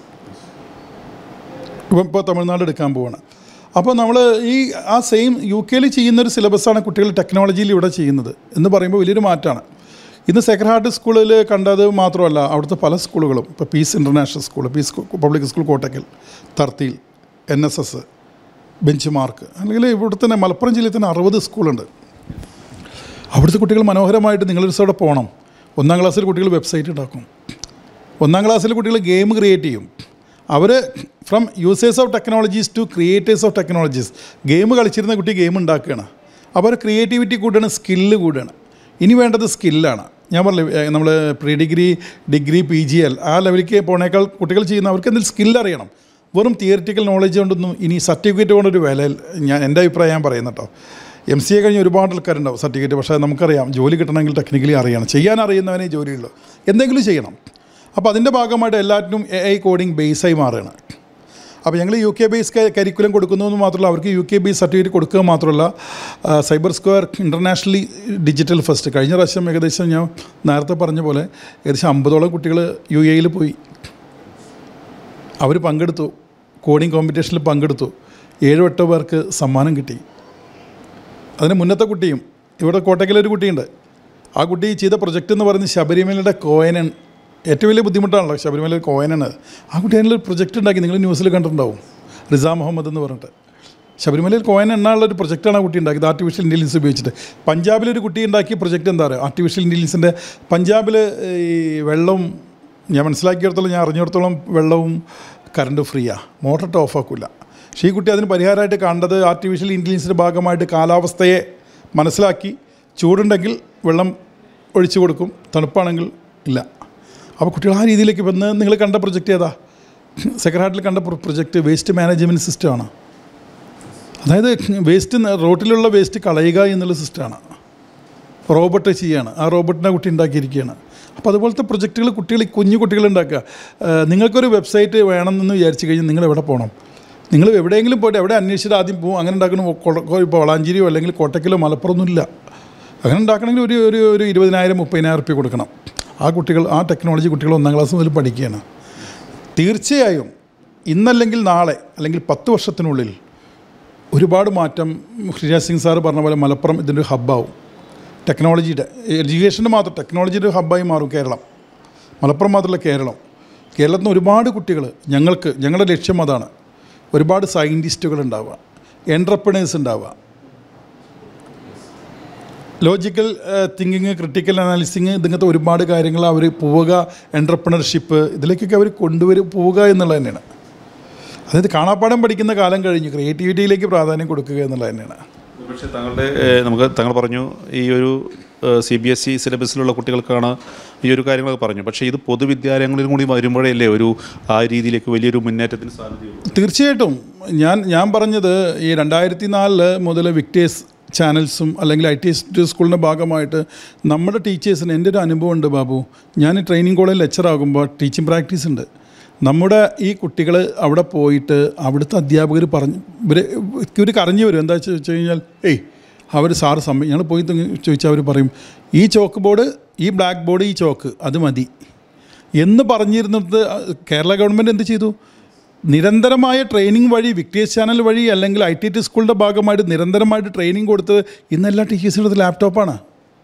Speaker 2: ഇപ്പോൾ തമിഴ്നാട് എടുക്കാൻ പോവാണ്. അപ്പോൾ നമ്മൾ ആ സെയിം UK ചെയ്യുന്നൊരു സിലബസാണ് കുട്ടികൾ ടെക്നോളജിയിൽ ഇവിടെ ചെയ്യുന്നത് എന്ന് പറയുമ്പോൾ വലിയൊരു മാറ്റമാണ്. ഇന്ന് സേക്രഡ് ഹാർട്ട് സ്കൂളിൽ കണ്ടത് മാത്രമല്ല, അവിടുത്തെ പല സ്കൂളുകളും, ഇപ്പോൾ peace international school, peace public school Kottakkal, തർത്തീൽ, NSS, ബെഞ്ച് മാർക്ക്, അല്ലെങ്കിൽ ഇവിടെ തന്നെ മലപ്പുറം ജില്ലയിൽ തന്നെ 60 സ്കൂളുണ്ട്. അവിടുത്തെ കുട്ടികൾ മനോഹരമായിട്ട് നിങ്ങളൊരു ദിവസം അവിടെ പോകണം. 1ാം ക്ലാസ്സിൽ കുട്ടികൾ വെബ്സൈറ്റ് ഉണ്ടാക്കും. 1ാം ക്ലാസ്സിൽ കുട്ടികൾ ഗെയിം ക്രിയേറ്റ് ചെയ്യും. അവർ from users of technologies to creators of technologies. Game കളിച്ചിരുന്ന കുട്ടി ഗെയിം ഉണ്ടാക്കുകയാണ്. അപ്പോൾ ക്രിയേറ്റിവിറ്റി കൂടെയാണ്, സ്കില്ല് കൂടെയാണ്. ഇനി വേണ്ടത് സ്കില്ലാണ്. ഞാൻ പറഞ്ഞില്ലേ, നമ്മൾ പ്രീ ഡിഗ്രി, PGL ആ ലെവലിലേക്ക് പോണേക്കാൾ കുട്ടികൾ ചെയ്യുന്ന അവർക്ക് എന്തെങ്കിലും സ്കില്ല് അറിയണം. വെറും തിയറിറ്റിക്കൽ നോളജ് കൊണ്ടൊന്നും ഇനി സർട്ടിഫിക്കറ്റ് കൊണ്ടൊരു വില, എൻ്റെ അഭിപ്രായം ഞാൻ പറയുന്നത് കേട്ടോ. MCA കഴിഞ്ഞ് ഒരുപാട് ആൾക്കാരുണ്ടാവും സർട്ടിഫിക്കറ്റ്, പക്ഷേ നമുക്കറിയാം ജോലി കിട്ടണമെങ്കിൽ ടെക്നിക്കലി അറിയണം. ചെയ്യാൻ അറിയുന്നവനെ ജോലിയുള്ളൂ. എന്തെങ്കിലും ചെയ്യണം. അപ്പോൾ അതിൻ്റെ ഭാഗമായിട്ട് എല്ലാറ്റിനും AI കോഡിങ് ബേസായി മാറുകയാണ്. അപ്പോൾ ഞങ്ങൾ UK ബേസ് കരിക്കുലം കൊടുക്കുന്നതെന്ന് മാത്രമല്ല, അവർക്ക് UK ബേസ് സർട്ടിഫിക്കറ്റ് കൊടുക്കുക മാത്രമല്ല, cyber square internationally digital first കഴിഞ്ഞ പ്രാവശ്യം ഏകദേശം ഞാൻ നേരത്തെ പറഞ്ഞ പോലെ ഏകദേശം 50ഓളം കുട്ടികൾ UAE പോയി. അവർ പങ്കെടുത്തു, കോഡിങ് കോമ്പറ്റീഷനിൽ പങ്കെടുത്തു. 7-8 പേർക്ക് സമ്മാനം കിട്ടി. അതിന് മുന്നത്തെ കുട്ടിയും ഇവിടെ കോട്ടയ്ക്കലൊരു കുട്ടിയുണ്ട്. ആ കുട്ടി ചെയ്ത പ്രൊജക്റ്റ് എന്ന് പറയുന്നത് ശബരിമലയുടെ കോയനൻ. ഏറ്റവും വലിയ ബുദ്ധിമുട്ടാണല്ലോ ശബരിമല കോയനാണ്. ആ കുട്ടി അതിനൊരു പ്രൊജക്റ്റ് ഉണ്ടാക്കി, നിങ്ങൾ ന്യൂസിൽ കണ്ടിട്ടുണ്ടാവും, റിസാ മുഹമ്മദ് എന്ന് പറഞ്ഞിട്ട്. ശബരിമലയിൽ കോയൻ എണ്ണാനുള്ളൊരു പ്രൊജക്റ്റാണ് ആ കുട്ടി ഉണ്ടാക്കിയത് ആർട്ടിഫിഷ്യൽ ഇൻ്റലിജൻസ് ഉപയോഗിച്ചിട്ട്. പഞ്ചാബിലൊരു കുട്ടി ഉണ്ടാക്കിയ പ്രൊജക്റ്റ് എന്താ പറയുക, ആർട്ടിഫിഷ്യൽ ഇൻ്റലിജൻസിൻ്റെ. പഞ്ചാബിൽ ഈ വെള്ളവും, ഞാൻ മനസ്സിലാക്കിയിടത്തോളം, ഞാൻ അറിഞ്ഞിടത്തോളം വെള്ളവും കറണ്ട് ഫ്രീയാണ്, മോട്ടറിട്ട് ഓഫാക്കില്ല. പക്ഷേ ഈ കുട്ടി അതിന് പരിഹാരമായിട്ട് കണ്ടത് ആർട്ടിഫിഷ്യൽ ഇൻ്റലിജൻസിൻ്റെ ഭാഗമായിട്ട് കാലാവസ്ഥയെ മനസ്സിലാക്കി ചൂടുണ്ടെങ്കിൽ വെള്ളം ഒഴിച്ചു കൊടുക്കും, തണുപ്പാണെങ്കിൽ ഇല്ല. അപ്പോൾ കുട്ടികൾ ആ രീതിയിലേക്ക് വന്ന് നിങ്ങൾ കണ്ട പ്രൊജക്റ്റ് ഏതാ? സേക്രഡ് ഹാർട്ടിൽ കണ്ട പ്രൊജക്റ്റ് വേസ്റ്റ് മാനേജ്മെൻറ്റ് സിസ്റ്റമാണ്. അതായത് വേസ്റ്റ്, റോട്ടിലുള്ള വേസ്റ്റ് കളയുക എന്നുള്ള സിസ്റ്റമാണ്. റോബോട്ട് ചെയ്യുകയാണ്. ആ റോബോട്ടിനെ കുട്ടി ഉണ്ടാക്കിയിരിക്കുകയാണ്. അപ്പോൾ അതുപോലത്തെ പ്രൊജക്റ്റുകൾ കുട്ടികൾ, കുഞ്ഞു കുട്ടികൾ ഉണ്ടാക്കുക. നിങ്ങൾക്കൊരു വെബ്സൈറ്റ് വേണമെന്ന് വിചാരിച്ചു കഴിഞ്ഞാൽ നിങ്ങൾ എവിടെ പോകണം? നിങ്ങൾ എവിടെയെങ്കിലും പോയിട്ട് എവിടെ അന്വേഷിച്ചിട്ട് ആദ്യം പോകും. അങ്ങനെ ഉണ്ടാക്കണം. ഇപ്പോൾ വളാഞ്ചേരിയോ അല്ലെങ്കിൽ കോട്ടയ്ക്കലോ മലപ്പുറമൊന്നുമില്ല. അങ്ങനെ ഉണ്ടാക്കണമെങ്കിൽ ഒരു 20,000-30,000 റുപ്യ കൊടുക്കണം. ആ കുട്ടികൾ, ആ ടെക്നോളജി കുട്ടികൾ 1ാം ക്ലാസ് മുതൽ പഠിക്കുകയാണ്. തീർച്ചയായും ഇന്നല്ലെങ്കിൽ നാളെ, അല്ലെങ്കിൽ 10 വർഷത്തിനുള്ളിൽ ഒരുപാട് മാറ്റം. ശ്രീരാജ് സിംഗ് സാറ് പറഞ്ഞ പോലെ മലപ്പുറം ഇതിൻ്റെ ഒരു ഹബ്ബാവും. ടെക്നോളജിയുടെ, എഡ്യൂക്കേഷൻ്റെ മാത്രം ടെക്നോളജിയുടെ ഒരു ഹബ്ബായി മാറും കേരളം. മലപ്പുറം മാത്രമല്ല കേരളം. കേരളത്തിൽ നിന്ന് ഒരുപാട് കുട്ടികൾ, ഞങ്ങളുടെ ലക്ഷ്യം അതാണ്. ഒരുപാട് സയൻറ്റിസ്റ്റുകൾ ഉണ്ടാവുക, എൻട്രപ്രണേഴ്സ് ഉണ്ടാവുക, ലോജിക്കൽ തിങ്കിങ്, ക്രിട്ടിക്കൽ അനാലിസിങ്, ഇങ്ങനത്തെ ഒരുപാട് കാര്യങ്ങൾ അവർ പോവുക. എൻട്രപ്രണർഷിപ്പ്, ഇതിലേക്കൊക്കെ അവർ പോവുക എന്നുള്ളത് തന്നെയാണ്. അതായത് കാണാപ്പാടം പഠിക്കുന്ന കാലം കഴിഞ്ഞു, ക്രിയേറ്റിവിറ്റിയിലേക്ക് പ്രാധാന്യം കൊടുക്കുക എന്നുള്ളത് തന്നെയാണ്.
Speaker 1: പക്ഷേ താങ്കൾ പറഞ്ഞു ഈ ഒരു CBSE സിലബസിലുള്ള കുട്ടികൾക്കാണ് ഈ ഒരു കാര്യങ്ങളൊക്കെ പറഞ്ഞു. പക്ഷേ ഇത് പൊതുവിദ്യാലയങ്ങളിലും കൂടി വരുമ്പോഴല്ലേ ഒരു ആ രീതിയിലേക്ക് വലിയൊരു മുന്നേറ്റത്തിന് സാധ്യതയുള്ളൂ?
Speaker 2: തീർച്ചയായിട്ടും. ഞാൻ പറഞ്ഞത് ഈ 2004 മുതൽ വിക്ടേഴ്സ് ചാനൽസും അല്ലെങ്കിൽ ITS സ്കൂളിൻ്റെ ഭാഗമായിട്ട് നമ്മുടെ ടീച്ചേഴ്സിന്, എൻ്റെ ഒരു അനുഭവമുണ്ട് ബാബു. ഞാൻ ട്രെയിനിങ് കോളേജിൽ ലെക്ചറാകുമ്പോൾ ടീച്ചിങ് പ്രാക്ടീസ് ഉണ്ട്. നമ്മുടെ ഈ കുട്ടികൾ അവിടെ പോയിട്ട് അവിടുത്തെ അധ്യാപകർ ഇവർ കരഞ്ഞു വരും. എന്താ വെച്ച് കഴിഞ്ഞാൽ, അവർ സാറ് ഞങ്ങൾ പോയി ചോദിച്ചാൽ അവർ പറയും, ഈ ചോക്ക് ബോർഡ്, ഈ ബ്ലാക്ക് ബോർഡ്, ഈ ചോക്ക് അത് മതി എന്ന് പറഞ്ഞിരുന്നത്. കേരള ഗവൺമെൻറ് എന്ത് ചെയ്തു? നിരന്തരമായ ട്രെയിനിങ് വഴി, വിക്ടേഴ്സ് ചാനൽ വഴി, അല്ലെങ്കിൽ ITT സ്കൂളിൻ്റെ ഭാഗമായിട്ട് നിരന്തരമായിട്ട് ട്രെയിനിങ് കൊടുത്ത് ഇന്നെല്ലാ ടീച്ചേഴ്സിൻ്റെ ലാപ്ടോപ്പാണ്.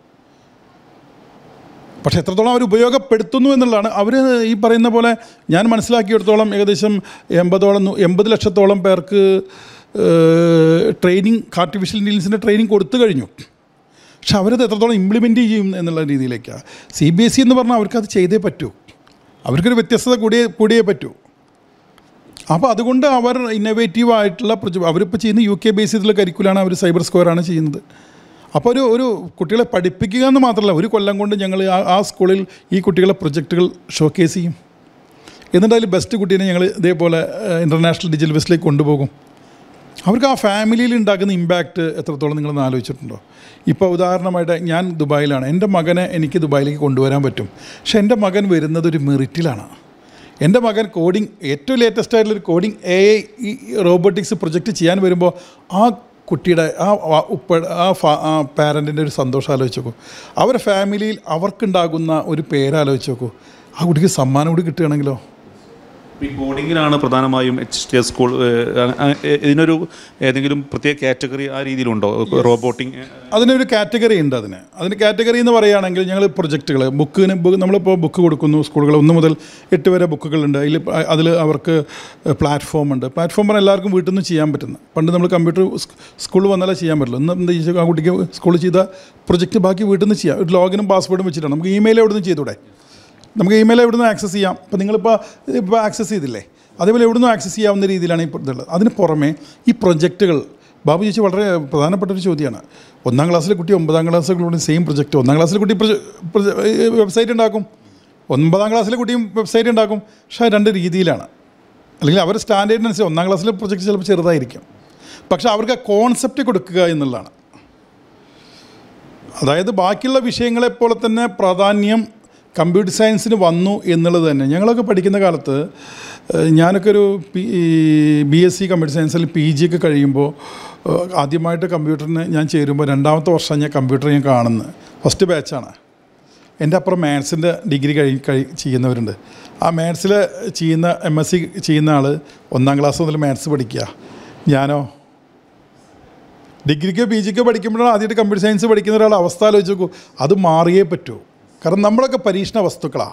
Speaker 2: പക്ഷേ എത്രത്തോളം അവർ ഉപയോഗപ്പെടുത്തുന്നു എന്നുള്ളതാണ്. അവർ ഈ പറയുന്ന പോലെ ഞാൻ മനസ്സിലാക്കിയെടുത്തോളം ഏകദേശം 80 ലക്ഷത്തോളം പേർക്ക് ട്രെയിനിങ്, ആർട്ടിഫിഷ്യൽ ഇൻ്റലിജൻസിൻ്റെ ട്രെയിനിങ് കൊടുത്തു കഴിഞ്ഞു. പക്ഷെ അവരത് എത്രത്തോളം ഇംപ്ലിമെൻറ്റ് ചെയ്യും എന്നുള്ള രീതിയിലേക്കാണ്. CBSE എന്ന് പറഞ്ഞാൽ അവർക്കത് ചെയ്തേ പറ്റൂ. അവർക്കൊരു വ്യത്യസ്തത കൂടിയേ പറ്റൂ. അപ്പോൾ അതുകൊണ്ട് അവർ ഇന്നോവേറ്റീവ് ആയിട്ടുള്ള അവരിപ്പോൾ ചെയ്യുന്ന UK ബേസ് ചെയ്തിട്ടുള്ള കരിക്കുലാണ്, അവർ സൈബർ സ്ക്വയറാണ് ചെയ്യുന്നത്. അപ്പോൾ ഒരു കുട്ടികളെ പഠിപ്പിക്കുക എന്ന് മാത്രമല്ല, ഒരു കൊല്ലം കൊണ്ട് ഞങ്ങൾ ആ സ്കൂളിൽ ഈ കുട്ടികളെ പ്രൊജക്റ്റുകൾ ഷോക്കേസ് ചെയ്യും. എന്നിട്ട് അതിൽ ബെസ്റ്റ് കുട്ടീനെ ഞങ്ങൾ ഇതേപോലെ ഇൻ്റർനാഷണൽ ഡിജിറ്റൽ ഫെസ്റ്റിലേക്ക് കൊണ്ടുപോകും. അവർക്ക് ആ ഫാമിലിയിൽ ഉണ്ടാക്കുന്ന ഇമ്പാക്റ്റ് എത്രത്തോളം നിങ്ങളൊന്ന് ആലോചിച്ചിട്ടുണ്ടോ? ഇപ്പോൾ ഉദാഹരണമായിട്ട് ഞാൻ ദുബായിലാണ്, എൻ്റെ മകനെ എനിക്ക് ദുബായിലേക്ക് കൊണ്ടുവരാൻ പറ്റും. പക്ഷേ എൻ്റെ മകൻ വരുന്നത് ഒരു മെറിറ്റിലാണ്. എൻ്റെ മകൻ കോഡിങ്, ഏറ്റവും ലേറ്റസ്റ്റ് ആയിട്ടുള്ളൊരു കോഡിങ് AI ഈ റോബോട്ടിക്സ് പ്രൊജക്റ്റ് ചെയ്യാൻ വരുമ്പോൾ ആ കുട്ടിയുടെ ആ പാരൻറ്റിൻ്റെ ഒരു സന്തോഷം ആലോചിച്ച് നോക്കൂ. അവരുടെ ഫാമിലിയിൽ അവർക്കുണ്ടാകുന്ന ഒരു പേരാലോചിച്ച് നോക്കൂ. ആ കുട്ടിക്ക് സമ്മാനം കൂടി കിട്ടുകയാണെങ്കിലോ?
Speaker 1: ഈ കോഡിങ്ങിലാണ് പ്രധാനമായും HTS സ്കൂൾ. ഇതിനൊരു ഏതെങ്കിലും പ്രത്യേക കാറ്റഗറി ആ രീതിയിലുണ്ടോ റോബോട്ടിങ്?
Speaker 2: അതിനൊരു കാറ്റഗറി ഉണ്ട്. അതിന് കാറ്റഗറി എന്ന് പറയുകയാണെങ്കിൽ ഞങ്ങൾ പ്രൊജക്റ്റുകൾ നമ്മളിപ്പോൾ ബുക്ക് കൊടുക്കുന്നു. സ്കൂളുകൾ 1 മുതൽ 8 വരെ ബുക്കുകളുണ്ട്. അതിൽ അവർക്ക് പ്ലാറ്റ്ഫോം ഉണ്ട്. പ്ലാറ്റ്ഫോം പറഞ്ഞാൽ എല്ലാവർക്കും വീട്ടിൽ നിന്ന് ചെയ്യാൻ പറ്റുന്നത്. പണ്ട് നമ്മൾ കമ്പ്യൂട്ടർ സ്കൂളിൽ വന്നാലേ ചെയ്യാൻ പറ്റില്ല. ഇന്ന് എന്താ ചോദിച്ചാൽ ആ കുട്ടിക്ക് സ്കൂളിൽ ചെയ്ത പ്രൊജക്റ്റ് ബാക്കി വീട്ടിൽ നിന്ന് ചെയ്യാം. ഒരു ലോഗിനും പാസ്വേഡും വെച്ചിട്ടാണ്. നമുക്ക് ഇമെയിൽ എവിടെ നിന്ന് ചെയ്തൂടെ? നമുക്ക് ഇമെയിൽ എവിടെ നിന്ന് ആക്സസ് ചെയ്യാം. ഇപ്പോൾ നിങ്ങളിപ്പോൾ ആക്സസ് ചെയ്തില്ലേ, അതേപോലെ എവിടെ നിന്നും ആക്സസ് ചെയ്യാവുന്ന രീതിയിലാണ് ഈ ഇതുള്ളത്. അതിന് പുറമെ ഈ പ്രൊജക്റ്റുകൾ ബാബു ചോദിച്ചാൽ വളരെ പ്രധാനപ്പെട്ടൊരു ചോദ്യമാണ്. 1ാം ക്ലാസ്സിലെ കുട്ടി 9ാം ക്ലാസ്സിലുള്ള സെയിം പ്രൊജക്റ്റ്. 1ാം ക്ലാസ്സിലെ കുട്ടി വെബ്സൈറ്റ് ഉണ്ടാക്കും, 9ാം ക്ലാസ്സിലെ കുട്ടിയും വെബ്സൈറ്റ് ഉണ്ടാക്കും. പക്ഷേ 2 രീതിയിലാണ്. അല്ലെങ്കിൽ അവരുടെ സ്റ്റാൻഡേർഡിനനുസരിച്ച് 1ാം ക്ലാസ്സിലെ പ്രൊജക്റ്റ് ചിലപ്പോൾ ചെറുതായിരിക്കും. പക്ഷേ അവർക്ക് ആ കോൺസെപ്റ്റ് കൊടുക്കുക എന്നുള്ളതാണ്. അതായത് ബാക്കിയുള്ള വിഷയങ്ങളെപ്പോലെ തന്നെ പ്രാധാന്യം കമ്പ്യൂട്ടർ സയൻസിന് വന്നു എന്നുള്ളത് തന്നെ. ഞങ്ങളൊക്കെ പഠിക്കുന്ന കാലത്ത് ഞാനൊക്കെ ഒരു BSc കമ്പ്യൂട്ടർ സയൻസിൽ PG ഒക്കെ കഴിയുമ്പോൾ ആദ്യമായിട്ട് കമ്പ്യൂട്ടറിന് ഞാൻ ചേരുമ്പോൾ 2ാമത്തെ വർഷം ഞാൻ കമ്പ്യൂട്ടർ ഞാൻ കാണുന്നത് ഫസ്റ്റ് ബാച്ചാണ്. എൻ്റെ അപ്പുറം മാത്സിൻ്റെ ഡിഗ്രി ചെയ്യുന്നവരുണ്ട്. ആ മാത്സിൽ ചെയ്യുന്ന MSc ചെയ്യുന്ന ആൾ 1ാം ക്ലാസ് മുതൽ മാത്സ് പഠിക്കുക. ഞാനോ ഡിഗ്രിക്കോ PGക്കോ പഠിക്കുമ്പോഴാണ് ആദ്യമായിട്ട് കമ്പ്യൂട്ടർ സയൻസ് പഠിക്കുന്ന ഒരാൾ. അവസ്ഥ ആലോചിച്ച് നോക്കൂ. അത് മാറിയേ പറ്റൂ. കാരണം നമ്മളൊക്കെ പരീക്ഷണ വസ്തുക്കളാണ്.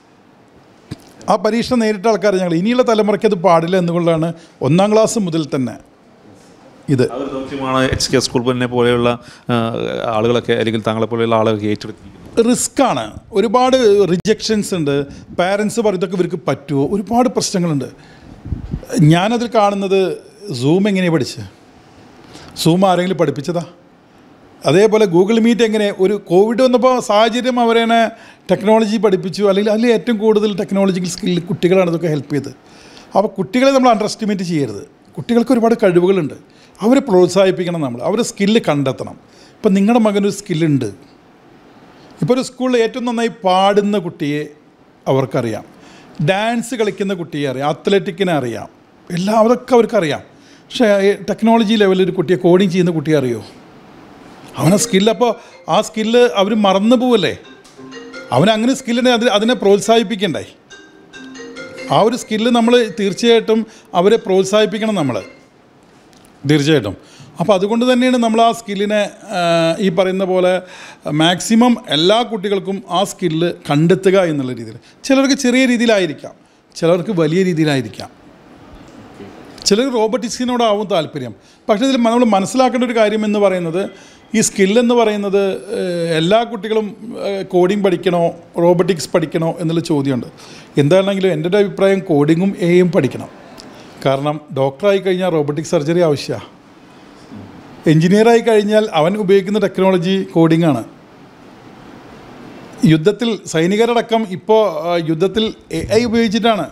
Speaker 2: ആ പരീക്ഷണം നേരിട്ട ആൾക്കാർ ഞങ്ങൾ. ഇനിയുള്ള തലമുറയ്ക്ക് അത് പാടില്ല എന്നുകൊണ്ടാണ് 1ാം ക്ലാസ് മുതൽ തന്നെ ഇത്
Speaker 1: HTS സ്കൂൾ പോലെയുള്ള ആളുകളൊക്കെ, അല്ലെങ്കിൽ താങ്കളെ പോലെയുള്ള ആളുകളൊക്കെ ഏറ്റെടുത്തിരിക്കുന്നത്.
Speaker 2: റിസ്ക്കാണ്. ഒരുപാട് റിജക്ഷൻസ് ഉണ്ട്. പാരൻസ് പറയുന്നതൊക്കെ ഇവർക്ക് പറ്റുമോ? ഒരുപാട് പ്രശ്നങ്ങളുണ്ട്. ഞാനതിൽ കാണുന്നത് സൂം എങ്ങനെയാണ് പഠിച്ചത്? സൂം ആരെങ്കിലും പഠിപ്പിച്ചതാ? അതേപോലെ ഗൂഗിൾ മീറ്റ് എങ്ങനെ? ഒരു കോവിഡ് വന്നപ്പോൾ സാഹചര്യം അവരെ ടെക്നോളജി പഠിപ്പിച്ചു. അല്ലെങ്കിൽ അതിൽ ഏറ്റവും കൂടുതൽ ടെക്നോളജിക്കൽ സ്കില്ല് കുട്ടികളാണ് ഇതൊക്കെ ഹെൽപ്പ് ചെയ്ത്. അപ്പോൾ കുട്ടികളെ നമ്മൾ അണ്ടർ എസ്റ്റിമേറ്റ് ചെയ്യരുത്. കുട്ടികൾക്ക് ഒരുപാട് കഴിവുകളുണ്ട്. അവരെ പ്രോത്സാഹിപ്പിക്കണം. അവരുടെ സ്കില്ല് കണ്ടെത്തണം. ഇപ്പം നിങ്ങളുടെ മകനൊരു സ്കില്ലുണ്ട്. ഇപ്പോൾ ഒരു സ്കൂളിൽ ഏറ്റവും നന്നായി പാടുന്ന കുട്ടിയെ അവർക്കറിയാം, ഡാൻസ് കളിക്കുന്ന കുട്ടിയെ അറിയാം, അത്ലറ്റിക്കിനെ അറിയാം, അതൊക്കെ അവർക്കറിയാം. പക്ഷേ ടെക്നോളജി ലെവലിൽ ഒരു കുട്ടിയെ കോഡിങ് ചെയ്യുന്ന കുട്ടിയെ അറിയുമോ? അവനെ സ്കില്ല്, അപ്പോൾ ആ സ്കില്ല് അവർ മറന്നു പോവല്ലേ? അവനങ്ങനെ സ്കില്ലിനെ അതിനെ പ്രോത്സാഹിപ്പിക്കണ്ടേ? ആ ഒരു സ്കില്ല് നമ്മൾ തീർച്ചയായിട്ടും അവരെ പ്രോത്സാഹിപ്പിക്കണം തീർച്ചയായിട്ടും. അപ്പോൾ അതുകൊണ്ട് തന്നെയാണ് നമ്മൾ ആ സ്കില്ലിനെ ഈ പറയുന്ന പോലെ മാക്സിമം എല്ലാ കുട്ടികൾക്കും ആ സ്കില്ല് കണ്ടെത്തുക എന്നുള്ള രീതിയിൽ. ചിലർക്ക് ചെറിയ രീതിയിലായിരിക്കാം, ചിലർക്ക് വലിയ രീതിയിലായിരിക്കാം, ചിലർ റോബോട്ടിക്സിനോടാവും താല്പര്യം. പക്ഷേ ഇതിൽ നമ്മൾ മനസ്സിലാക്കേണ്ട ഒരു കാര്യം എന്ന് പറയുന്നത്, ഈ സ്കില്ലെന്ന് പറയുന്നത് എല്ലാ കുട്ടികളും കോഡിങ് പഠിക്കണോ റോബോട്ടിക്സ് പഠിക്കണോ എന്നുള്ള ചോദ്യമുണ്ട്. എന്താണെങ്കിലും എൻ്റെ ഒരു അഭിപ്രായം കോഡിങ്ങും AI പഠിക്കണം. കാരണം ഡോക്ടറായി കഴിഞ്ഞാൽ റോബോട്ടിക് സർജറി ആവശ്യമാണ്. എൻജിനീയറായി കഴിഞ്ഞാൽ അവൻ ഉപയോഗിക്കുന്ന ടെക്നോളജി കോഡിങ്ങാണ്. യുദ്ധത്തിൽ സൈനികരടക്കം ഇപ്പോൾ യുദ്ധത്തിൽ AI ഉപയോഗിച്ചിട്ടാണ്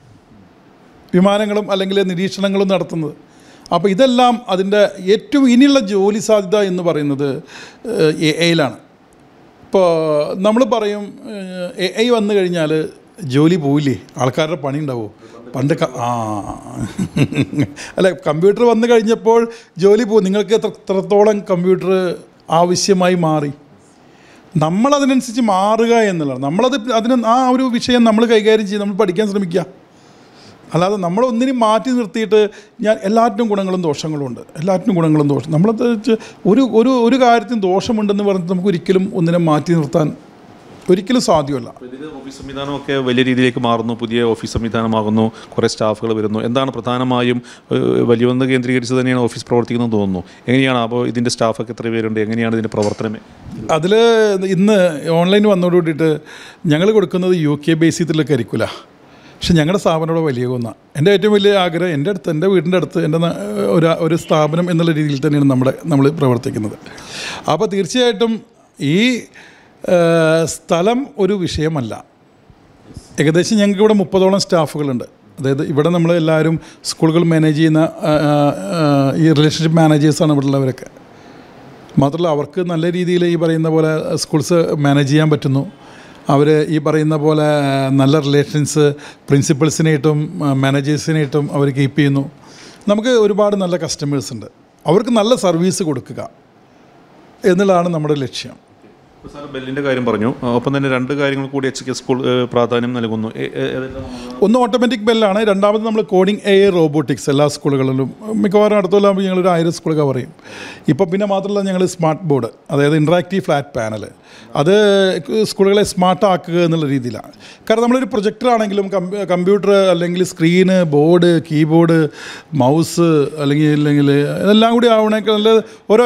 Speaker 2: വിമാനങ്ങളും അല്ലെങ്കിൽ നിരീക്ഷണങ്ങളും നടത്തുന്നത്. അപ്പോൾ ഇതെല്ലാം അതിൻ്റെ ഏറ്റവും ഇനിയുള്ള ജോലി സാധ്യത എന്ന് പറയുന്നത് AI-ലാണ്. ഇപ്പോൾ നമ്മൾ പറയും AI വന്നു കഴിഞ്ഞാൽ ജോലി പോയില്ലേ, ആൾക്കാരുടെ പണി ഉണ്ടാവുമോ? പണ്ട് അല്ല, കമ്പ്യൂട്ടർ വന്നു കഴിഞ്ഞപ്പോൾ ജോലി പോകും. നിങ്ങൾക്ക് എത്രത്തോളം കമ്പ്യൂട്ടർ ആവശ്യമായി മാറി. നമ്മളതിനനുസരിച്ച് മാറുക എന്നുള്ളതാണ്. ആ ഒരു വിഷയം നമ്മൾ കൈകാര്യം ചെയ്ത് നമ്മൾ പഠിക്കാൻ ശ്രമിക്കുക. അല്ലാതെ നമ്മളൊന്നിനും മാറ്റി നിർത്തിയിട്ട് എല്ലാറ്റിനും ഗുണങ്ങളും ദോഷങ്ങളും ഉണ്ട്. നമ്മളത് ഒരു കാര്യത്തിന് ദോഷമുണ്ടെന്ന് പറഞ്ഞിട്ട് നമുക്ക് ഒരിക്കലും ഒന്നിനെ മാറ്റി നിർത്താൻ ഒരിക്കലും സാധ്യമല്ല.
Speaker 1: ഓഫീസ് സംവിധാനമൊക്കെ വലിയ രീതിയിലേക്ക് മാറുന്നു, പുതിയ ഓഫീസ് സംവിധാനമാകുന്നു, കുറേ സ്റ്റാഫുകൾ വരുന്നു. എന്താണ് പ്രധാനമായും വലിയൊന്ന് കേന്ദ്രീകരിച്ച് തന്നെയാണ് ഓഫീസ് പ്രവർത്തിക്കുന്നത് തോന്നുന്നു. എങ്ങനെയാണ് അപ്പോൾ ഇതിൻ്റെ സ്റ്റാഫൊക്കെ എത്ര പേരുണ്ട്? എങ്ങനെയാണ് ഇതിൻ്റെ പ്രവർത്തനം?
Speaker 2: അതിൽ ഇന്ന് ഓൺലൈൻ വന്നതോട് കൂടിയിട്ട് ഞങ്ങൾ കൊടുക്കുന്നത് UK ബേസ് ചെയ്തിട്ടുള്ള കരിക്കുല. പക്ഷെ ഞങ്ങളുടെ സ്ഥാപനം വലിയ കുന്നാണ്. എൻ്റെ ഏറ്റവും വലിയ ആഗ്രഹം എൻ്റെ വീടിൻ്റെ അടുത്ത് എൻ്റെ ഒരു സ്ഥാപനം എന്നുള്ള രീതിയിൽ തന്നെയാണ് നമ്മൾ പ്രവർത്തിക്കുന്നത്. അപ്പോൾ തീർച്ചയായിട്ടും ഈ സ്ഥലം ഒരു വിഷയമല്ല. ഏകദേശം ഞങ്ങൾക്ക് ഇവിടെ 30ഓളം സ്റ്റാഫുകളുണ്ട്. അതായത് ഇവിടെ നമ്മൾ എല്ലാവരും സ്കൂളുകൾ മാനേജ് ചെയ്യുന്ന ഈ റിലേഷൻഷിപ്പ് മാനേജേഴ്സാണ് ഇവിടെ ഉള്ളവരൊക്കെ. മാത്രമല്ല അവർക്ക് നല്ല രീതിയിൽ ഈ പറയുന്ന പോലെ സ്കൂൾസ് മാനേജ് ചെയ്യാൻ പറ്റുന്നു. അവർ ഈ പറയുന്ന പോലെ നല്ല റിലേഷൻസ് പ്രിൻസിപ്പൽസിനായിട്ടും മാനേജേഴ്സിനായിട്ടും അവർ കീപ്പ് ചെയ്യുന്നു. നമുക്ക് ഒരുപാട് നല്ല കസ്റ്റമേഴ്സ് ഉണ്ട്. അവർക്ക് നല്ല സർവീസ് കൊടുക്കുക എന്നുള്ളതാണ് നമ്മുടെ ലക്ഷ്യം.
Speaker 1: സാർ ബെല്ലിൻ്റെ കാര്യം പറഞ്ഞു, ഒപ്പം തന്നെ 2 കാര്യങ്ങൾ കൂടി HK സ്കൂൾ പ്രാധാന്യം നൽകുന്നു.
Speaker 2: ഒന്ന് ഓട്ടോമാറ്റിക് ബെല്ലാണ്, രണ്ടാമത് നമ്മൾ കോഡിംഗ് AI റോബോട്ടിക്സ് എല്ലാ സ്കൂളുകളിലും മിക്കവാറും അടുത്തുള്ളപ്പോൾ ഞങ്ങളൊരു 1000 സ്കൂൾ കവർ ചെയ്യും. ഇപ്പോൾ പിന്നെ മാത്രമല്ല ഞങ്ങൾ സ്മാർട്ട് ബോർഡ്, അതായത് ഇൻട്രാക്റ്റീവ് ഫ്ലാറ്റ് പാനൽ, അത് സ്കൂളുകളെ സ്മാർട്ട് ആക്കുക എന്നുള്ള രീതിയിലാണ്. കാരണം നമ്മളൊരു പ്രൊജക്ടറാണെങ്കിലും കമ്പ്യൂട്ടർ അല്ലെങ്കിൽ സ്ക്രീന്, ബോർഡ്, കീബോർഡ്, മൗസ് അല്ലെങ്കിൽ ഇതെല്ലാം കൂടി ആവണേക്കാൾ നല്ല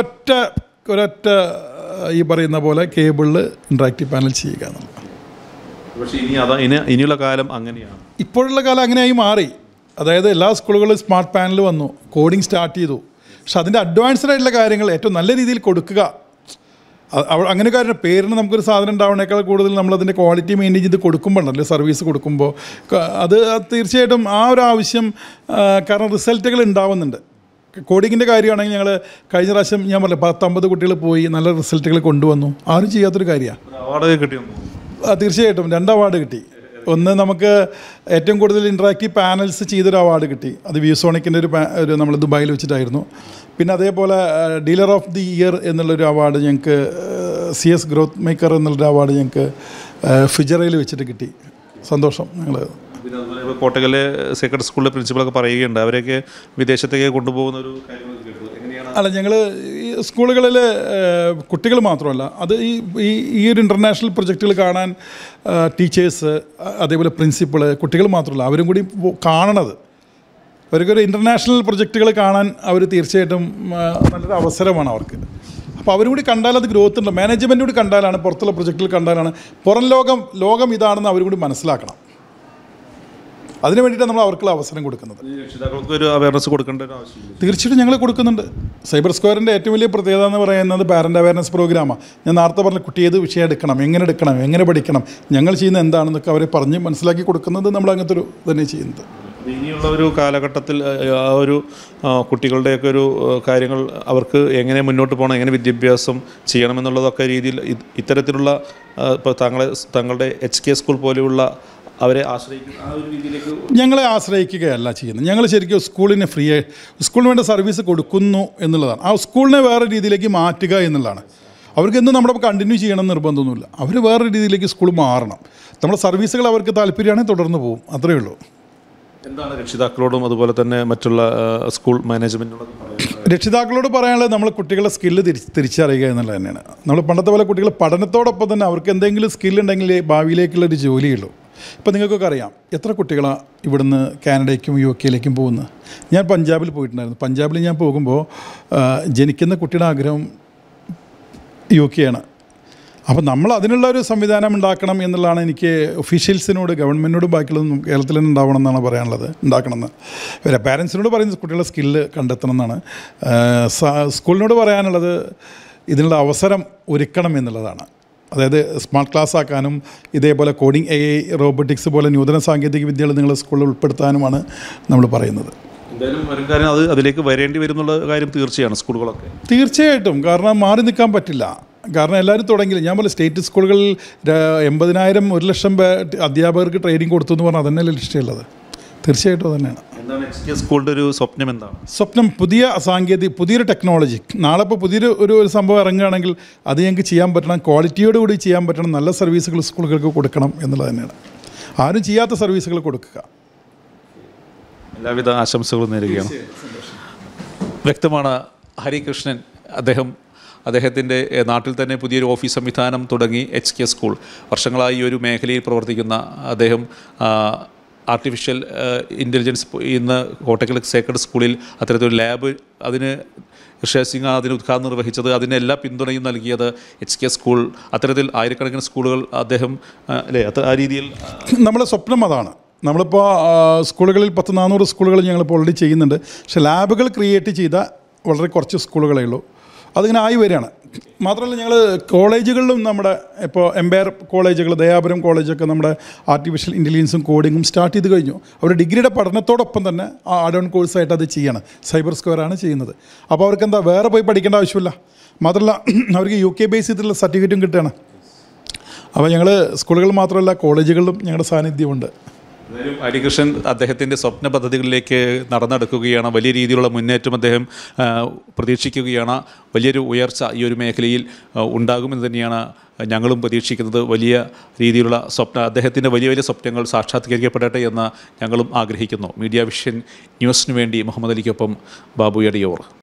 Speaker 2: ഒരൊറ്റ ഈ പറയുന്ന പോലെ കേബിളിൽ ഇൻട്രാക്റ്റീവ് പാനൽ ചെയ്യുക എന്നുള്ളത്.
Speaker 1: പക്ഷേ ഇനിയുള്ള കാലം അങ്ങനെയാണ്.
Speaker 2: ഇപ്പോഴുള്ള കാലം അങ്ങനെയായി മാറി. അതായത് എല്ലാ സ്കൂളുകളിലും സ്മാർട്ട് പാനൽ വന്നു, കോഡിംഗ് സ്റ്റാർട്ട് ചെയ്തു. പക്ഷെ അതിൻ്റെ അഡ്വാൻസ്ഡ് ആയിട്ടുള്ള കാര്യങ്ങൾ ഏറ്റവും നല്ല രീതിയിൽ കൊടുക്കുക. അങ്ങനെ കാര്യം പേരിന് നമുക്കൊരു സാധനം ഉണ്ടാവുന്നേക്കാൾ കൂടുതൽ നമ്മളതിൻ്റെ ക്വാളിറ്റി മെയിൻറ്റെയിൻ ചെയ്ത് കൊടുക്കുമ്പോഴല്ലോ സർവീസ് കൊടുക്കുമ്പോൾ അത് തീർച്ചയായിട്ടും ആ ഒരു ആവശ്യം, കാരണം റിസൾട്ടുകൾ ഉണ്ടാവുന്നുണ്ട്. കോഡിങ്ങിൻ്റെ കാര്യമാണെങ്കിൽ ഞങ്ങൾ കഴിഞ്ഞ പ്രാവശ്യം ഞാൻ പറഞ്ഞില്ല 10-50 കുട്ടികൾ പോയി നല്ല റിസൾട്ടുകൾ കൊണ്ടുവന്നു. ആരും ചെയ്യാത്തൊരു കാര്യമാണ്.
Speaker 1: അവാർഡ് കിട്ടിയോ?
Speaker 2: തീർച്ചയായിട്ടും 2 അവാർഡ് കിട്ടി. ഒന്ന് നമുക്ക് ഏറ്റവും കൂടുതൽ ഇൻട്രാക്റ്റീവ് പാനൽസ് ചെയ്തൊരു അവാർഡ് കിട്ടി. അത് വ്യൂസോണിക്കിൻ്റെ ഒരു നമ്മൾ ദുബായിൽ വെച്ചിട്ടായിരുന്നു. പിന്നെ അതേപോലെ ഡീലർ ഓഫ് ദി ഇയർ എന്നുള്ളൊരു അവാർഡ് ഞങ്ങൾക്ക് CS ഗ്രോത്ത് മേക്കർ എന്നുള്ളൊരു അവാർഡ് ഞങ്ങൾക്ക് ഫിജറയിൽ വെച്ചിട്ട് കിട്ടി. സന്തോഷം. ഞങ്ങൾ
Speaker 1: പിന്നെ അതുപോലെ കോട്ടകലെ സേക്രഡ് സ്കൂളിലെ പ്രിൻസിപ്പളൊക്കെ പറയുകയുണ്ട് അവരെയൊക്കെ വിദേശത്തേക്ക് കൊണ്ടുപോകുന്ന ഒരു കാര്യം എങ്ങനെയാണ്?
Speaker 2: അല്ല, ഞങ്ങൾ ഈ സ്കൂളുകളിൽ കുട്ടികൾ മാത്രമല്ല, അത് ഈ ഒരു ഇൻ്റർനാഷണൽ പ്രൊജക്റ്റുകൾ കാണാൻ ടീച്ചേഴ്സ്, അതേപോലെ പ്രിൻസിപ്പൾ, കുട്ടികൾ മാത്രമല്ല അവരും കൂടി കാണണത്. അവർക്കൊരു ഇൻ്റർനാഷണൽ പ്രൊജക്റ്റുകൾ കാണാൻ അവർ തീർച്ചയായിട്ടും നല്ലൊരു അവസരമാണ് അവർക്ക്. അപ്പോൾ അവരും കൂടി കണ്ടാൽ അത് ഗ്രോത്ത് ഉണ്ട്. മാനേജ്മെൻറ്റ് കൂടി കണ്ടാലാണ്, പുറത്തുള്ള പ്രൊജക്റ്റുകൾ കണ്ടാലാണ് പുറം ലോകം ഇതാണെന്ന് അവരും കൂടി മനസ്സിലാക്കണം. അതിന് വേണ്ടിയിട്ടാണ് നമ്മൾ അവർക്കുള്ള അവസരം കൊടുക്കുന്നത്.
Speaker 1: രക്ഷിതാക്കൾക്ക് ഒരു അവയർനെസ് കൊടുക്കേണ്ട ഒരു ആവശ്യം
Speaker 2: തീർച്ചയായിട്ടും ഞങ്ങൾ കൊടുക്കുന്നുണ്ട്. സൈബർ സ്ക്വയറിൻ്റെ ഏറ്റവും വലിയ പ്രത്യേകത എന്ന് പറയുന്നത് പാരൻ്റ് അവയർനെസ് പ്രോഗ്രാമാണ്. ഞാൻ നേരത്തെ പറഞ്ഞ കുട്ടി ഏത് വിഷയം എടുക്കണം, എങ്ങനെ പഠിക്കണം, ഞങ്ങൾ ചെയ്യുന്ന എന്താണെന്നൊക്കെ അവരെ പറഞ്ഞ് മനസ്സിലാക്കി കൊടുക്കുന്നത് നമ്മൾ അങ്ങനത്തെ ഒരു തന്നെ ചെയ്യുന്നത്.
Speaker 1: ഇനിയുള്ള ഒരു കാലഘട്ടത്തിൽ ആ ഒരു കുട്ടികളുടെയൊക്കെ ഒരു കാര്യങ്ങൾ അവർക്ക് എങ്ങനെ മുന്നോട്ട് പോകണം, എങ്ങനെ വിദ്യാഭ്യാസം ചെയ്യണമെന്നുള്ളതൊക്കെ രീതിയിൽ ഇത്തരത്തിലുള്ള ഇപ്പോൾ തങ്ങളുടെ HK സ്കൂൾ പോലെയുള്ള അവരെ ആശ്രയിക്കുന്ന ആ ഒരു രീതിയിലേക്ക്
Speaker 2: ഞങ്ങളെ ആശ്രയിക്കുകയല്ല ചെയ്യുന്നത്. ഞങ്ങൾ ശരിക്കും സ്കൂളിന് സ്കൂളിന് വേണ്ട സർവീസ് കൊടുക്കുന്നു എന്നുള്ളതാണ്. ആ സ്കൂളിനെ വേറെ രീതിയിലേക്ക് മാറ്റുക എന്നുള്ളതാണ്. അവർക്ക് എന്നും നമ്മുടെ കണ്ടിന്യൂ ചെയ്യണം നിർബന്ധമൊന്നുമില്ല. അവർ വേറെ രീതിയിലേക്ക് സ്കൂൾ മാറണം. നമ്മുടെ സർവീസുകൾ അവർക്ക് താല്പര്യമാണെങ്കിൽ തുടർന്ന് പോകും, അത്രയേ ഉള്ളൂ.
Speaker 1: എന്താണ് രക്ഷിതാക്കളോടും അതുപോലെ തന്നെ മറ്റുള്ള സ്കൂൾ മാനേജ്മെൻറ്റിനോടും
Speaker 2: രക്ഷിതാക്കളോട് പറയാനുള്ളത് നമ്മൾ കുട്ടികളുടെ സ്കില്ല് തിരിച്ചറിയുക എന്നുള്ളത് തന്നെയാണ്. നമ്മൾ പണ്ടത്തെ പോലെ കുട്ടികൾ പഠനത്തോടൊപ്പം തന്നെ അവർക്ക് എന്തെങ്കിലും സ്കില്ലുണ്ടെങ്കിൽ ഭാവിയിലേക്കുള്ളൊരു ജോലിയുള്ളൂ. ഇപ്പോൾ നിങ്ങൾക്കൊക്കെ അറിയാം എത്ര കുട്ടികളാണ് ഇവിടുന്ന് കാനഡയ്ക്കും UK പോകുന്നത്. ഞാൻ പഞ്ചാബിൽ പോയിട്ടുണ്ടായിരുന്നു. പഞ്ചാബിൽ ഞാൻ പോകുമ്പോൾ ജനിക്കുന്ന കുട്ടിയുടെ ആഗ്രഹം UK ആണ്. അപ്പോൾ നമ്മൾ അതിനുള്ള ഒരു സംവിധാനം ഉണ്ടാക്കണം എന്നുള്ളതാണ് എനിക്ക് ഒഫീഷ്യൽസിനോട്, ഗവൺമെൻറ്റിനോട് ബാക്കിയുള്ളതും കേരളത്തിൽ തന്നെ ഉണ്ടാവണം എന്നാണ് പറയാനുള്ളത്. ഉണ്ടാക്കണമെന്ന് വരെ പാരൻസിനോട് പറയുന്നത് കുട്ടികളുടെ സ്കില്ല് കണ്ടെത്തണം എന്നാണ്. സ്കൂളിനോട് പറയാനുള്ളത് ഇതിനുള്ള അവസരം ഒരുക്കണം എന്നുള്ളതാണ്. അതായത് സ്മാർട്ട് ക്ലാസ് ആക്കാനും ഇതേപോലെ കോഡിംഗ് AI റോബോട്ടിക്സ് പോലെ നൂതന സാങ്കേതിക വിദ്യകൾ നിങ്ങളുടെ സ്കൂളിൽ ഉൾപ്പെടുത്താനുമാണ് നമ്മൾ പറയുന്നത്.
Speaker 1: എന്തായാലും വരും കാര്യം അതിലേക്ക് വരേണ്ടി വരുന്നുള്ള കാര്യം തീർച്ചയാണ് സ്കൂളുകളൊക്കെ.
Speaker 2: തീർച്ചയായിട്ടും, കാരണം മാറി നിൽക്കാൻ പറ്റില്ല. കാരണം എല്ലാവരും തുടങ്ങിയില്ല. ഞാൻ പോലെ സ്റ്റേറ്റ് സ്കൂളുകളിൽ 80,000 1,00,000 അധ്യാപകർക്ക് ട്രെയിനിങ് കൊടുത്തു എന്ന് പറഞ്ഞാൽ അതന്നെയല്ലേ ഇഷ്ടമുള്ളത്. തീർച്ചയായിട്ടും തന്നെയാണ്.
Speaker 1: എന്താണ് HK സ്കൂളിൻ്റെ ഒരു സ്വപ്നം? എന്താണ്
Speaker 2: സ്വപ്നം? പുതിയൊരു ടെക്നോളജി. നാളെ ഇപ്പോൾ പുതിയൊരു സംഭവം ഇറങ്ങുകയാണെങ്കിൽ അത് ഞങ്ങൾക്ക് ചെയ്യാൻ പറ്റണം, ക്വാളിറ്റിയോടുകൂടി ചെയ്യാൻ പറ്റണം, നല്ല സർവീസുകൾ സ്കൂളുകൾക്ക് കൊടുക്കണം എന്നുള്ളത് തന്നെയാണ്. ആരും ചെയ്യാത്ത സർവീസുകൾ കൊടുക്കുക.
Speaker 1: എല്ലാവിധ ആശംസകളും നേരുകയാണ്. വ്യക്തമാണ്. ഹരികൃഷ്ണൻ അദ്ദേഹത്തിൻ്റെ നാട്ടിൽ തന്നെ പുതിയൊരു ഓഫീസ് സംവിധാനം തുടങ്ങി HK സ്കൂൾ. വർഷങ്ങളായി ഈ ഒരു മേഖലയിൽ പ്രവർത്തിക്കുന്ന അദ്ദേഹം ആർട്ടിഫിഷ്യൽ ഇൻ്റലിജൻസ് ഇന്ന് കോട്ടക്കൽ സേക്രഡ് സ്കൂളിൽ അത്തരത്തിലൊരു ലാബ്, അതിന് ഋഷേഷ് സിംഗ് അതിന് ഉദ്ഘാടനം നിർവഹിച്ചത്, അതിന് എല്ലാ പിന്തുണയും നൽകിയത് HK സ്കൂൾ. അത്തരത്തിൽ ആയിരക്കണക്കിന് സ്കൂളുകൾ അദ്ദേഹം ആ രീതിയിൽ
Speaker 2: നമ്മുടെ സ്വപ്നം അതാണ്. നമ്മളിപ്പോൾ സ്കൂളുകളിൽ 400 സ്കൂളുകൾ ഞങ്ങളിപ്പോൾ ഓൾറെഡി ചെയ്യുന്നുണ്ട്. പക്ഷേ ലാബുകൾ ക്രിയേറ്റ് ചെയ്ത വളരെ കുറച്ച് സ്കൂളുകളേ ഉള്ളൂ. അതിങ്ങനെ ആയി വരികയാണ്. മാത്രമല്ല ഞങ്ങൾ കോളേജുകളിലും നമ്മുടെ ഇപ്പോൾ എംപയർ കോളേജുകൾ, ദയാപുരം കോളേജൊക്കെ നമ്മുടെ ആർട്ടിഫിഷ്യൽ ഇൻ്റലിജൻസും കോഡിങ്ങും സ്റ്റാർട്ട് ചെയ്ത് കഴിഞ്ഞു. അവർ ഡിഗ്രിയുടെ പഠനത്തോടൊപ്പം തന്നെ ആ ആഡ് ഓൺ കോഴ്സായിട്ട് അത് ചെയ്യണം. സൈബർ സ്ക്വയറാണ് ചെയ്യുന്നത്. അപ്പോൾ അവർക്ക് എന്താ വേറെ പോയി പഠിക്കേണ്ട ആവശ്യമില്ല. മാത്രമല്ല അവർക്ക് UK ബേസ് ചെയ്തിട്ടുള്ള സർട്ടിഫിക്കറ്റും കിട്ടുകയാണ്. അപ്പോൾ ഞങ്ങൾ സ്കൂളുകൾ മാത്രമല്ല കോളേജുകളിലും ഞങ്ങളുടെ സാന്നിധ്യമുണ്ട്.
Speaker 1: ഹരികൃഷ്ണൻ അദ്ദേഹത്തിൻ്റെ സ്വപ്ന പദ്ധതികളിലേക്ക് നടന്നെടുക്കുകയാണ്. വലിയ രീതിയിലുള്ള മുന്നേറ്റം അദ്ദേഹം പ്രതീക്ഷിക്കുകയാണ്. വലിയൊരു ഉയർച്ച ഈ ഒരു മേഖലയിൽ ഉണ്ടാകുമെന്ന് തന്നെയാണ് ഞങ്ങളും പ്രതീക്ഷിക്കുന്നത്. വലിയ രീതിയിലുള്ള അദ്ദേഹത്തിൻ്റെ വലിയ വലിയ സ്വപ്നങ്ങൾ സാക്ഷാത്കരിക്കപ്പെടട്ടെ എന്ന് ഞങ്ങളും ആഗ്രഹിക്കുന്നു. മീഡിയ വിഷൻ ന്യൂസിനു വേണ്ടി മുഹമ്മദ് അലിക്കൊപ്പം ബാബു എടയൂർ.